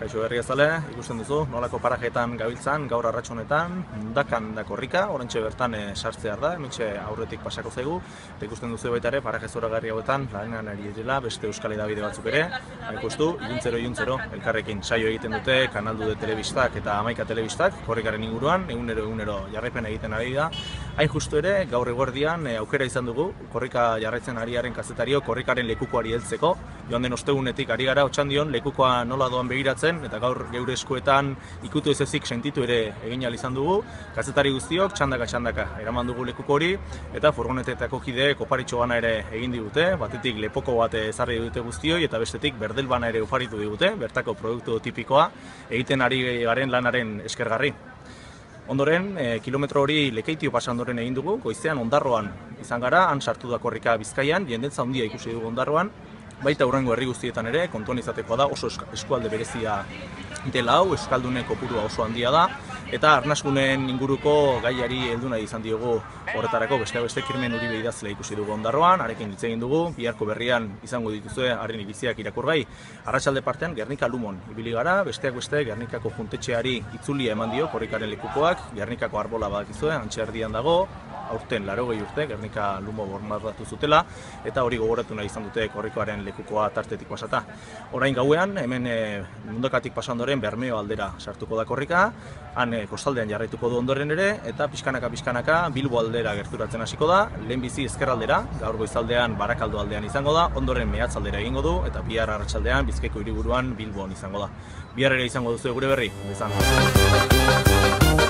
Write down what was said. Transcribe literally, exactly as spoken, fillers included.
Kaixo berriazale, ikusten duzu, nolako parajetan gabiltzan, gaur arratsonetan, mundakan da korrika, orantxe bertan e, sartzear da, hementxe aurretik pasako zaigu, eta ikusten duzu baita ere, paraje zoragarri hauetan, lanean ari direla, beste euskal edabide batzuk ere, ikustu, iluntzero iluntzero, elkarrekin saio egiten dute, kanaldu de telebistak eta amaika telebistak, korrikaren inguruan, egunero egunero jarraipen egiten ari da, hain justu ere, gaur eguerdian e, aukera izan dugu, korrika jarraitzen ariaren kazetario, korrikaren lekukoari heltzeko, joan den ostegunetik ari gara, otxandion, lekukoa nola doan begiratzen, eta gaur geure eskuetan ikutu ez ezik sentitu ere egin ahal izan dugu. Kazetari guztiok txandaka-txandaka eraman dugu lekuko hori, eta furgonetetako kideek oparitxo bana ere egin digute, batetik lepoko bat ezarri dute guztioi, eta bestetik berdel bana ere oparitu digute, bertako produktu tipikoa, egiten ari garen lanaren eskergarri. Ondoren, e, kilometro hori Lekeitio pasa ondoren egin dugu, goizean Ondarroan izan gara, han sartu da korrika Bizkaian, jendetza handia ikusi dugu Ondarroan, baita hurrengo herri guztietan ere, kontuan izatekoa da oso eskualde berezia dela hau, euskaldunen kopurua oso handia da, eta arnasgunen inguruko gaiari heldu nahi izan diogu horretarako besteak beste Kirmen Uribe idazlea ikusi dugu Ondarroan, harekin hitz egin dugu, biharko berrian izango dituzue harren iriziak irakurgai. Arratsalde partean Gernika Lumon ibili gara, besteak beste Gernikako juntetxeari itzulia eman dio korrikaren lekukoak, Gernikako arbola badakizue, antxe erdian dago, aurten laurogei urte Gernika Lumo bormadatu zutela, eta hori gogoratu nahi izan dute korrikoaren lekukoa tartetik pasata. Orain gauean, hemen e, Mundakatik pasa ondoren Bermeo aldera sartuko da korrika, han e, kostaldean jarraituko du ondoren ere, eta pixkanaka-pixkanaka Bilbo aldera gerturatzen hasiko da, lehenbizi ezkerraldera, gaur goizaldean Barakaldo aldean izango da, ondoren Meatzaldera egingo du, eta bihar arratsaldean Bizkaiko hiriburuan Bilbon izango da. Bihar ere izango duzu gure berri, izan.